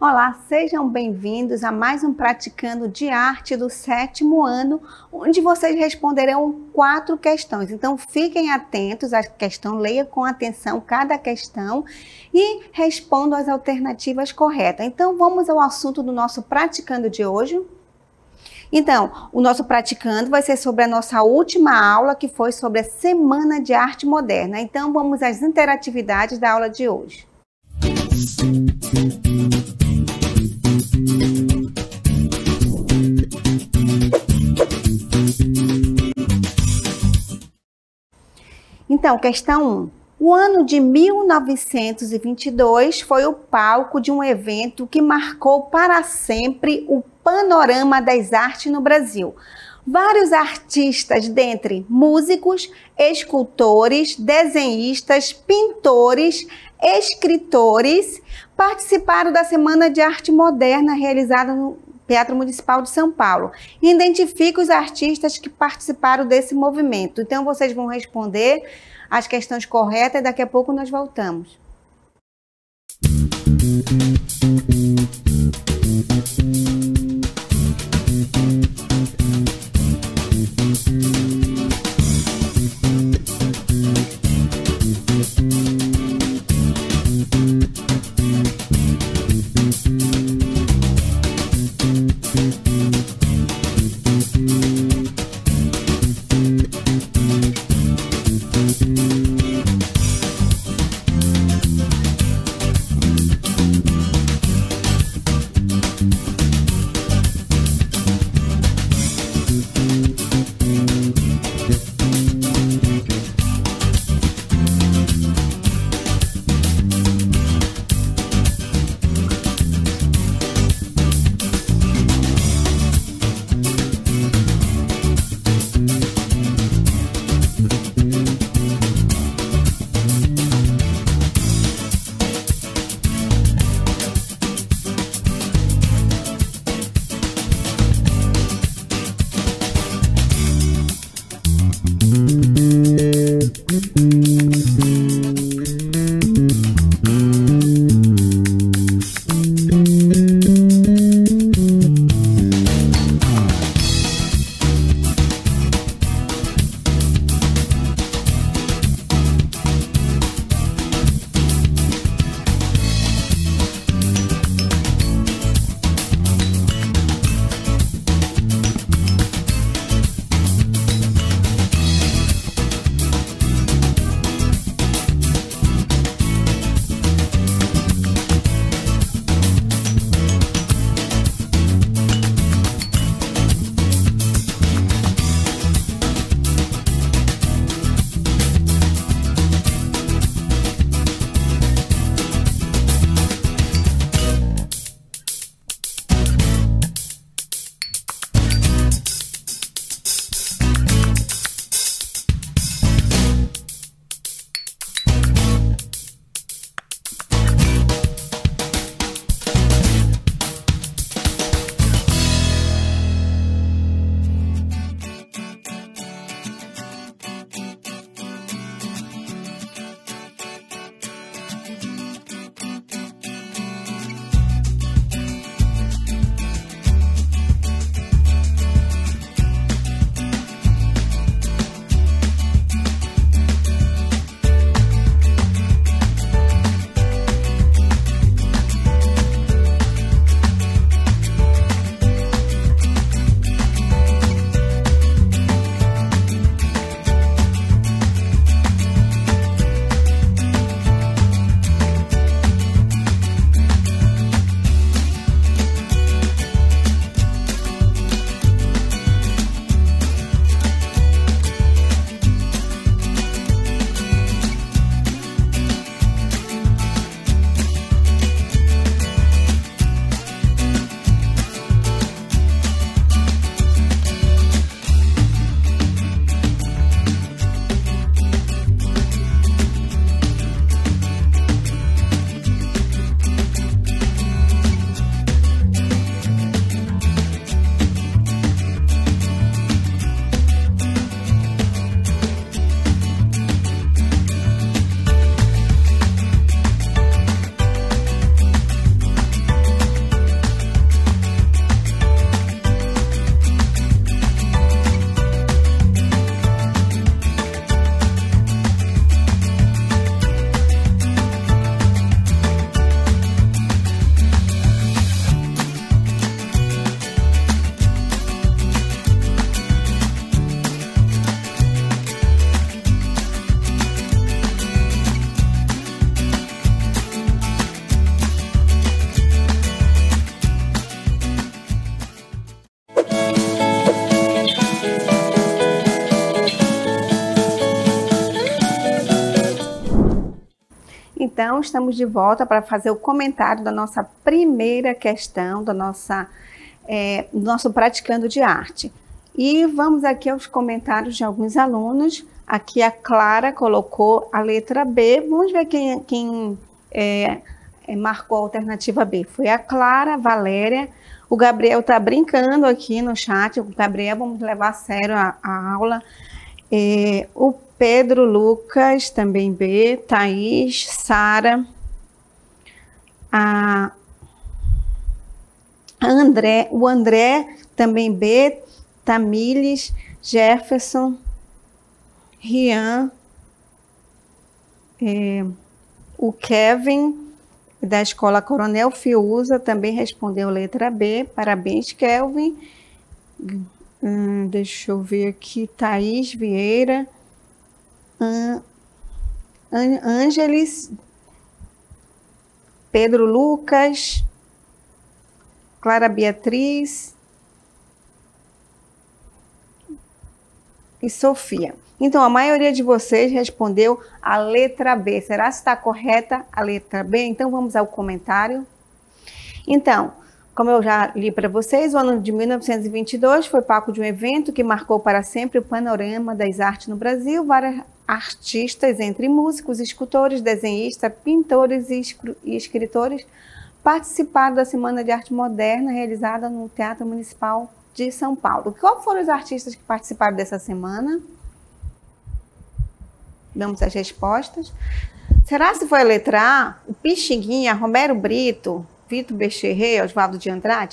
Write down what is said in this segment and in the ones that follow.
Olá, sejam bem-vindos a mais um Praticando de Arte do 7º ano, onde vocês responderão 4 questões. Então, fiquem atentos à questão, leia com atenção cada questão e respondam as alternativas corretas. Então, vamos ao assunto do nosso Praticando de hoje. Então, o nosso Praticando vai ser sobre a nossa última aula, que foi sobre a Semana de Arte Moderna. Então, vamos às interatividades da aula de hoje. Então, questão 1. O ano de 1922 foi o palco de um evento que marcou para sempre o panorama das artes no Brasil. Vários artistas, dentre músicos, escultores, desenhistas, pintores, escritores, participaram da Semana de Arte Moderna realizada no Teatro Municipal de São Paulo. Identifique os artistas que participaram desse movimento. Então, vocês vão responder as questões corretas e daqui a pouco nós voltamos. Então, estamos de volta para fazer o comentário da nossa primeira questão, do nosso Praticando de Arte. E vamos aqui aos comentários de alguns alunos. Aqui a Clara colocou a letra B. Vamos ver quem marcou a alternativa B. Foi a Clara, a Valéria. O Gabriel está brincando aqui no chat. O Gabriel, vamos levar a sério a aula. O Pedro Lucas, também B. Thaís, Sara. O André, também B. Tamílis, Jefferson, Rian, o Kevin, da Escola Coronel Fiuza, também respondeu letra B. Parabéns, Kelvin. Deixa eu ver aqui, Thaís Vieira, Ângeles, Pedro Lucas, Clara Beatriz e Sofia. Então, a maioria de vocês respondeu a letra B. Será que está correta a letra B? Então, vamos ao comentário. Então, como eu já li para vocês, o ano de 1922 foi palco de um evento que marcou para sempre o panorama das artes no Brasil. Vários artistas, entre músicos, escultores, desenhistas, pintores e escritores, participaram da Semana de Arte Moderna realizada no Teatro Municipal de São Paulo. Quais foram os artistas que participaram dessa semana? Vamos às respostas. Será se foi a letra A? O Pixinguinha, Romero Brito, Vitor Becherrey, Oswaldo de Andrade?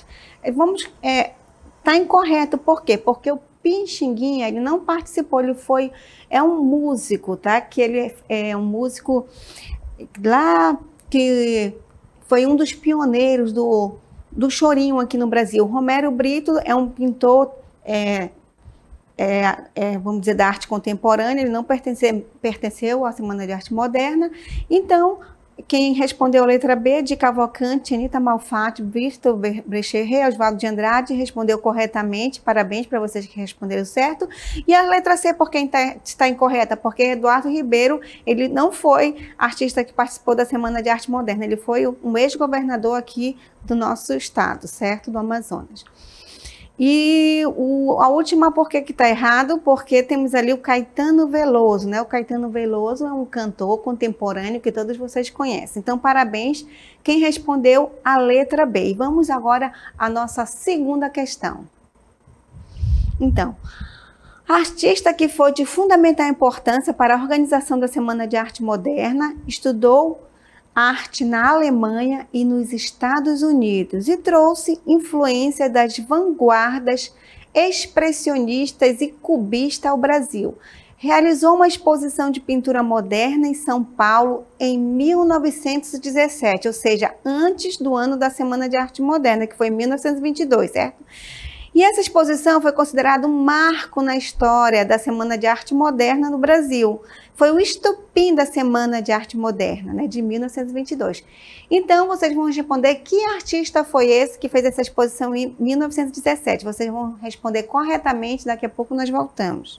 Tá incorreto. Por quê? Porque o Pixinguinha, ele não participou, é um músico, tá? Que ele é um músico lá que foi um dos pioneiros do chorinho aqui no Brasil. Romero Brito é um pintor, vamos dizer, da arte contemporânea, ele não pertenceu à Semana de Arte Moderna. Então, quem respondeu a letra B, de Cavalcante, Anita Malfatti, Vitor Becherrey, Oswaldo de Andrade, respondeu corretamente. Parabéns para vocês que responderam certo. E a letra C, por quem está incorreta? Porque Eduardo Ribeiro, ele não foi artista que participou da Semana de Arte Moderna, ele foi um ex-governador aqui do nosso estado, certo? Do Amazonas. E a última, por que está errado? Porque temos ali o Caetano Veloso, né? O Caetano Veloso é um cantor contemporâneo que todos vocês conhecem. Então, parabéns quem respondeu a letra B. E vamos agora à nossa segunda questão. Então, a artista que foi de fundamental importância para a organização da Semana de Arte Moderna estudou arte na Alemanha e nos Estados Unidos e trouxe influência das vanguardas expressionistas e cubistas ao Brasil. Realizou uma exposição de pintura moderna em São Paulo em 1917, ou seja, antes do ano da Semana de Arte Moderna, que foi em 1922, certo? E essa exposição foi considerada um marco na história da Semana de Arte Moderna no Brasil. Foi o estopim da Semana de Arte Moderna, né, de 1922. Então, vocês vão responder que artista foi esse que fez essa exposição em 1917. Vocês vão responder corretamente, daqui a pouco nós voltamos.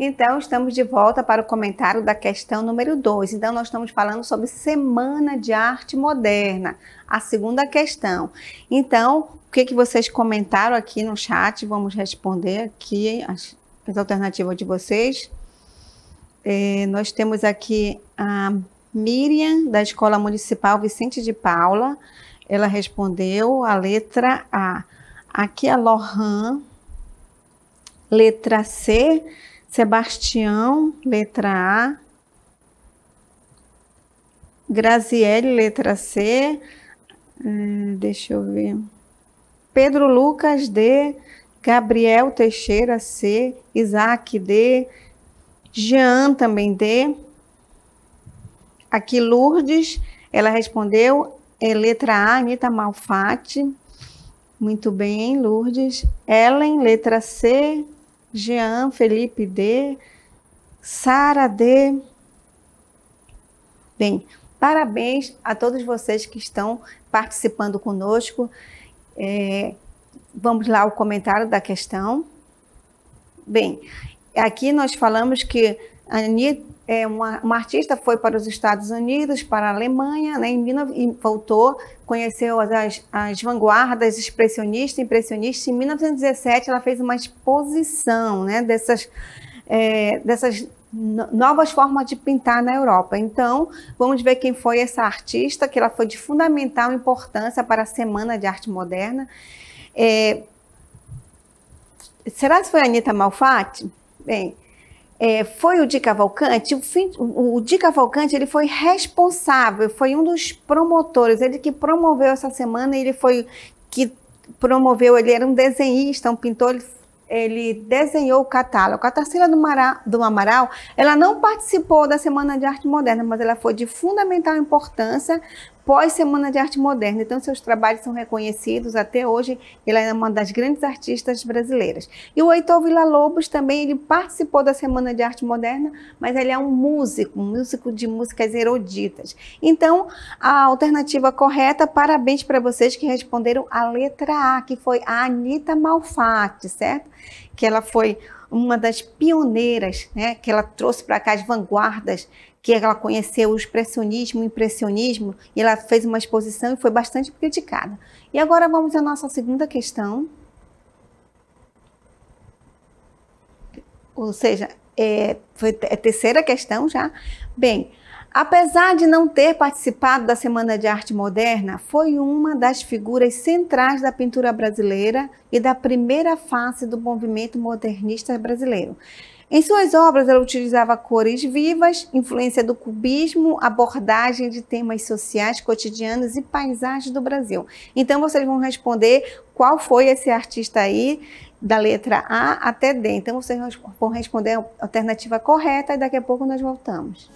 Então, estamos de volta para o comentário da questão número 2. Então, nós estamos falando sobre Semana de Arte Moderna, a segunda questão. Então, o que vocês comentaram aqui no chat? Vamos responder aqui as alternativas de vocês. Nós temos aqui a Miriam, da Escola Municipal Vicente de Paula. Ela respondeu a letra A. Aqui a Lohan, letra C. Sebastião, letra A. Graziele, letra C. Deixa eu ver. Pedro Lucas, D. Gabriel Teixeira, C. Isaac, D. Jean, também D. Aqui Lourdes, ela respondeu letra A, Anita Malfatti. Muito bem, Lourdes. Ellen, letra C. Jean, Felipe, D. Sara, D. Bem, parabéns a todos vocês que estão participando conosco. Vamos lá ao comentário da questão. Bem, aqui nós falamos que a Anitta, uma artista, foi para os Estados Unidos, para a Alemanha, né, e voltou, conheceu as vanguardas expressionistas, impressionistas. Em 1917, ela fez uma exposição, né, dessas novas formas de pintar na Europa. Então, vamos ver quem foi essa artista, que ela foi de fundamental importância para a Semana de Arte Moderna. Será que foi a Anita Malfatti? Bem, foi o Di Cavalcanti. O Di Cavalcanti, ele foi responsável, foi um dos promotores, ele que promoveu essa semana, ele era um desenhista, um pintor, ele desenhou o catálogo. A Tarsila do Amaral, ela não participou da Semana de Arte Moderna, mas ela foi de fundamental importância pós-Semana de Arte Moderna. Então, seus trabalhos são reconhecidos até hoje. Ela é uma das grandes artistas brasileiras. E o Heitor Villa-Lobos também, ele participou da Semana de Arte Moderna, mas ele é um músico de músicas eruditas. Então, a alternativa correta, parabéns para vocês que responderam a letra A, que foi a Anita Malfatti, certo? Que ela foi uma das pioneiras, né? Que ela trouxe para cá as vanguardas, que ela conheceu o expressionismo, o impressionismo, e ela fez uma exposição e foi bastante criticada. E agora vamos à nossa segunda questão. Ou seja, foi a terceira questão já. Bem, apesar de não ter participado da Semana de Arte Moderna, foi uma das figuras centrais da pintura brasileira e da primeira fase do movimento modernista brasileiro. Em suas obras, ela utilizava cores vivas, influência do cubismo, abordagem de temas sociais, cotidianos e paisagens do Brasil. Então, vocês vão responder qual foi esse artista aí, da letra A até D. Então, vocês vão responder a alternativa correta e daqui a pouco nós voltamos.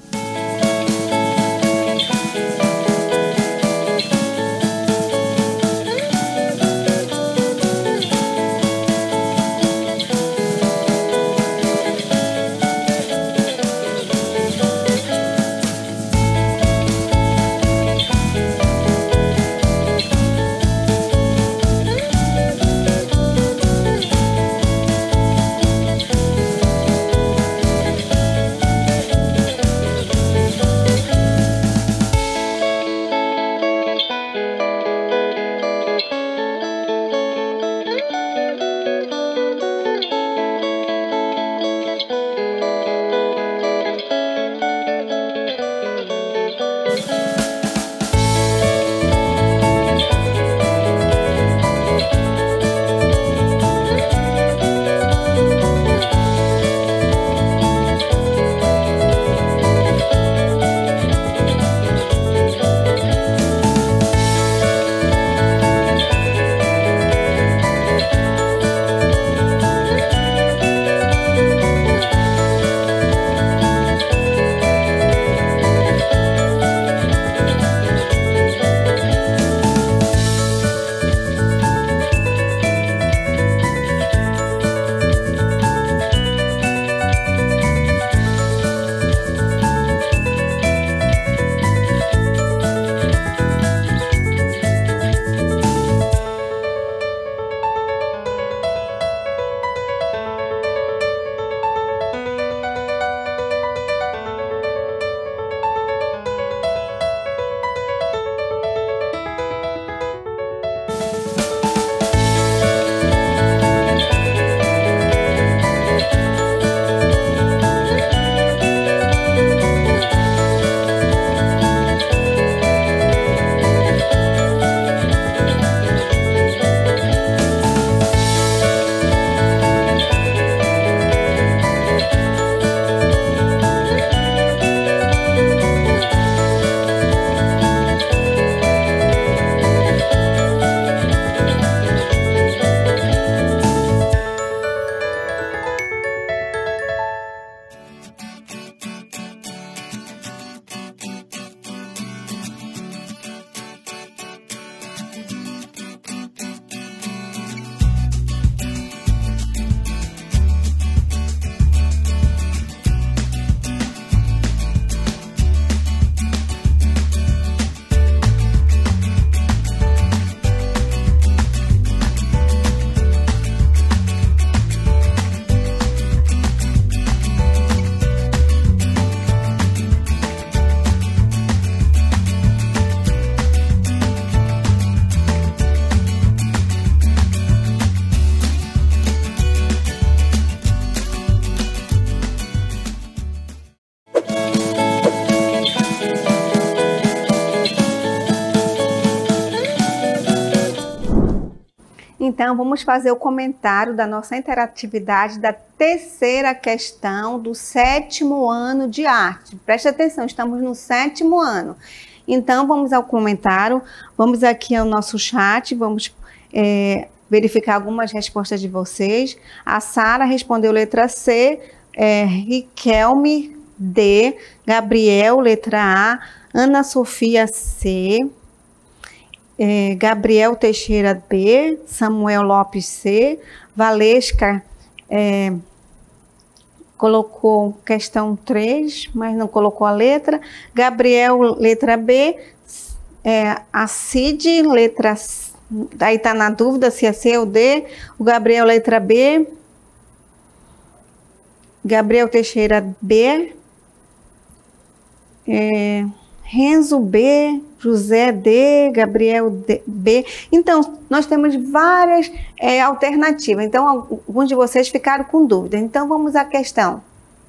Então, vamos fazer o comentário da nossa interatividade da terceira questão do 7º ano de arte. Preste atenção, estamos no 7º ano. Então, vamos ao comentário, vamos aqui ao nosso chat, vamos verificar algumas respostas de vocês. A Sara respondeu letra C, Riquelme D, Gabriel letra A, Ana Sofia C, Gabriel Teixeira B, Samuel Lopes C, Valesca colocou questão 3, mas não colocou a letra. Gabriel letra B, a Cid letra C, aí está na dúvida se é C ou D. O Gabriel letra B, Gabriel Teixeira B, Renzo B, José D, Gabriel B. Então, nós temos várias alternativas. Então, alguns de vocês ficaram com dúvida. Então, vamos à questão.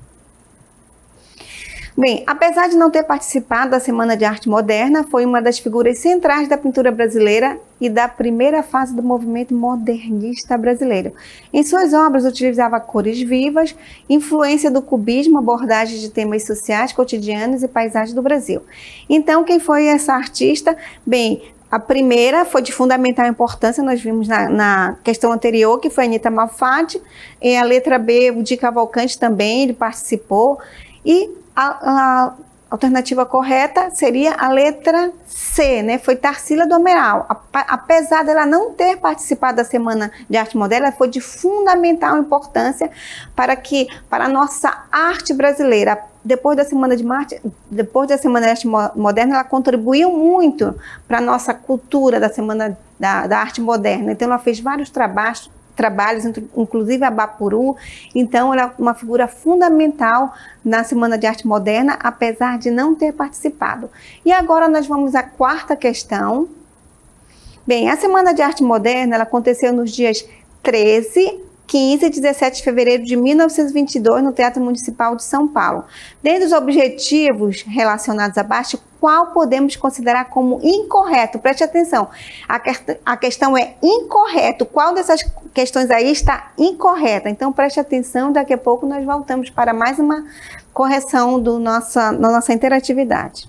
Bem, apesar de não ter participado da Semana de Arte Moderna, foi uma das figuras centrais da pintura brasileira e da primeira fase do movimento modernista brasileiro. Em suas obras, utilizava cores vivas, influência do cubismo, abordagem de temas sociais, cotidianos e paisagens do Brasil. Então, quem foi essa artista? Bem, a primeira foi de fundamental importância, nós vimos na questão anterior, que foi a Anita Malfatti. E a letra B, o Di Cavalcanti também, ele participou. E a alternativa correta seria a letra C, né? Foi Tarsila do Amaral. Apesar dela não ter participado da Semana de Arte Moderna, ela foi de fundamental importância para a nossa arte brasileira. Depois da Semana de Arte Moderna, ela contribuiu muito para a nossa cultura da Semana da Arte Moderna. Então, ela fez vários trabalhos, inclusive a Bapuru. Então, ela é uma figura fundamental na Semana de Arte Moderna, apesar de não ter participado. E agora nós vamos à quarta questão. Bem, a Semana de Arte Moderna ela aconteceu nos dias 13, 15 e 17 de fevereiro de 1922, no Teatro Municipal de São Paulo. Dentre os objetivos relacionados abaixo, qual podemos considerar como incorreto? Preste atenção, a questão é incorreto. Qual dessas questões aí está incorreta? Então, preste atenção, daqui a pouco nós voltamos para mais uma correção da nossa interatividade.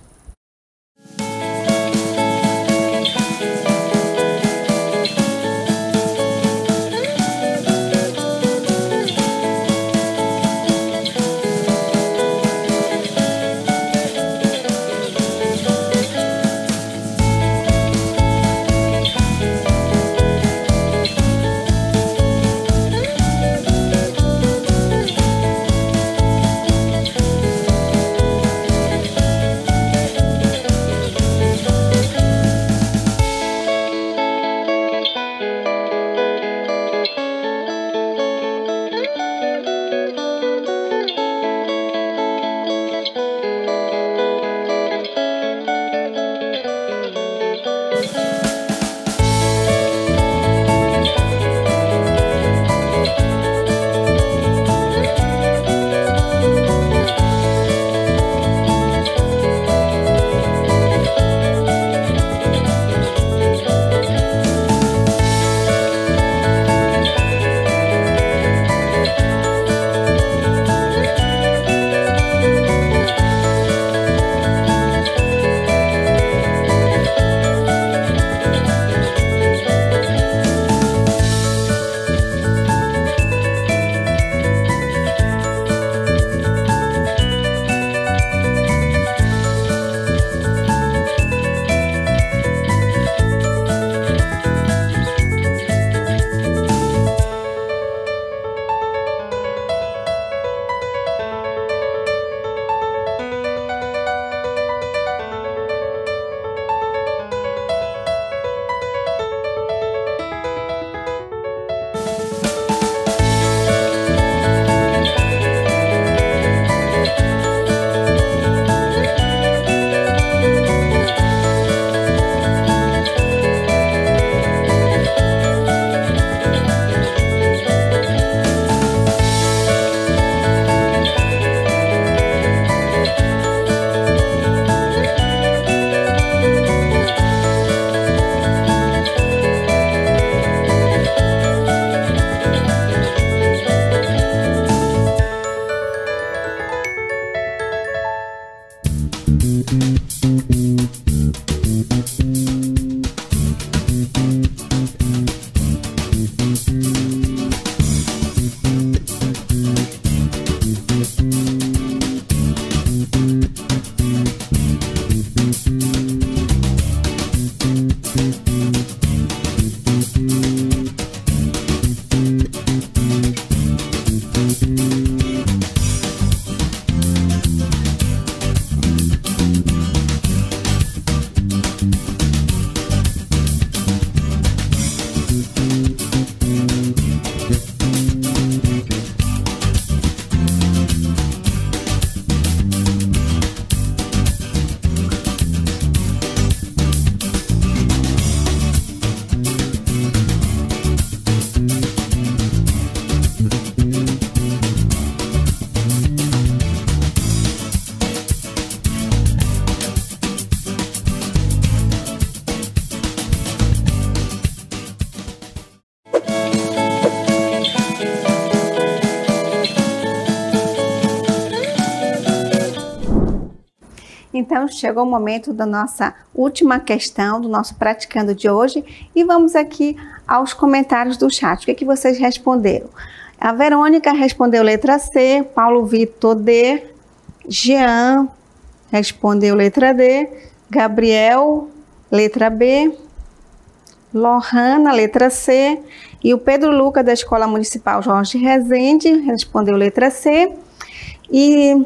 Então, chegou o momento da nossa última questão, do nosso praticando de hoje, e vamos aqui aos comentários do chat. O que vocês responderam? A Verônica respondeu letra C, Paulo Vitor D, Jean respondeu letra D, Gabriel, letra B, Lohana, letra C, e o Pedro Luca, da Escola Municipal Jorge Rezende, respondeu letra C, e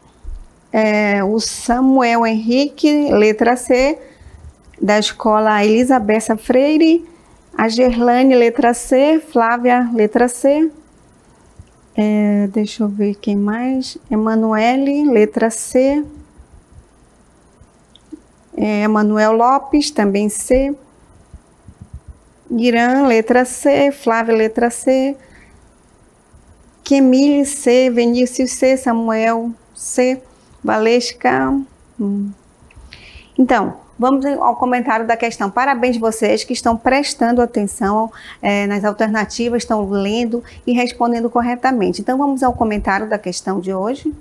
o Samuel Henrique, letra C, da Escola Elizabeth Freire, a Gerlane, letra C, Flávia, letra C, deixa eu ver quem mais, Emanuele, letra C, Emanuel Lopes, também C, Irã, letra C, Flávia, letra C, Kemile, C, Vinícius, C, Samuel, C, Valesca. Então, vamos ao comentário da questão. Parabéns vocês que estão prestando atenção nas alternativas, estão lendo e respondendo corretamente. Então, vamos ao comentário da questão de hoje.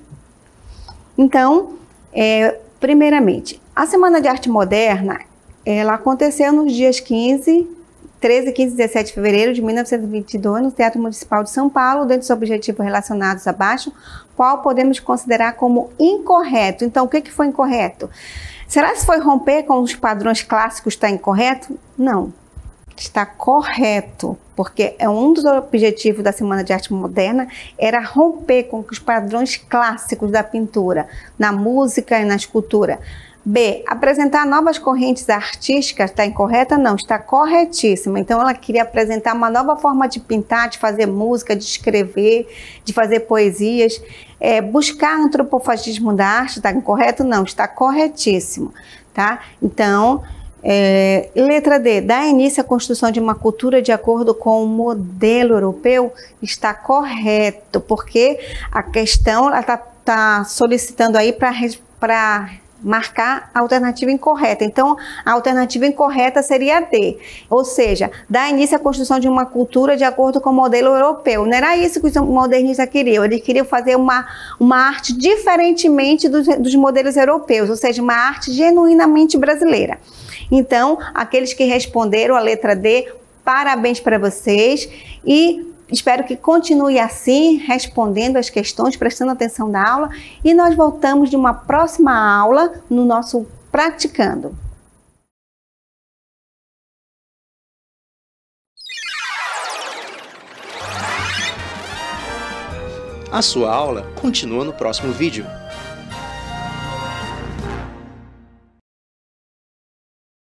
Então, primeiramente, a Semana de Arte Moderna, ela aconteceu nos dias 13, 15 e 17 de fevereiro de 1922, no Teatro Municipal de São Paulo, dentro dos objetivos relacionados abaixo, qual podemos considerar como incorreto. Então, o que foi incorreto? Será que foi romper com os padrões clássicos está incorreto? Não, está correto, porque um dos objetivos da Semana de Arte Moderna era romper com os padrões clássicos da pintura, na música e na escultura. B, apresentar novas correntes artísticas, está incorreta? Não, está corretíssima. Então, ela queria apresentar uma nova forma de pintar, de fazer música, de escrever, de fazer poesias. Buscar antropofagismo da arte, está incorreto? Não, está corretíssimo. Tá? Então, letra D, dar início à construção de uma cultura de acordo com o modelo europeu, está correto, porque a questão está solicitando aí para marcar a alternativa incorreta. Então, a alternativa incorreta seria a D, ou seja, dar início à construção de uma cultura de acordo com o modelo europeu. Não era isso que os modernistas queriam, eles queriam fazer uma arte diferentemente dos modelos europeus, ou seja, uma arte genuinamente brasileira. Então, aqueles que responderam a letra D, parabéns para vocês e espero que continue assim, respondendo as questões, prestando atenção na aula, e nós voltamos de uma próxima aula no nosso Praticando. A sua aula continua no próximo vídeo.